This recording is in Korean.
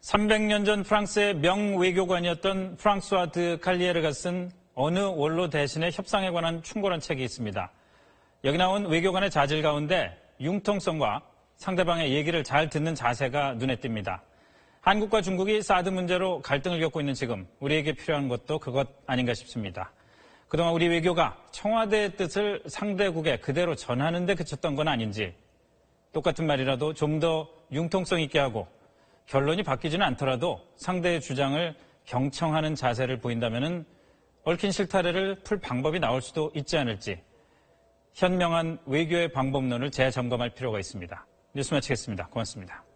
300년 전 프랑스의 명외교관이었던 프랑스와 드 칼리에르가 쓴 어느 원로 대신의 협상에 관한 충고란 책이 있습니다. 여기 나온 외교관의 자질 가운데 융통성과 상대방의 얘기를 잘 듣는 자세가 눈에 띕니다. 한국과 중국이 사드 문제로 갈등을 겪고 있는 지금 우리에게 필요한 것도 그것 아닌가 싶습니다. 그동안 우리 외교가 청와대의 뜻을 상대국에 그대로 전하는 데 그쳤던 건 아닌지, 똑같은 말이라도 좀 더 융통성 있게 하고 결론이 바뀌지는 않더라도 상대의 주장을 경청하는 자세를 보인다면 얽힌 실타래를 풀 방법이 나올 수도 있지 않을지 현명한 외교의 방법론을 재점검할 필요가 있습니다. 뉴스 마치겠습니다. 고맙습니다.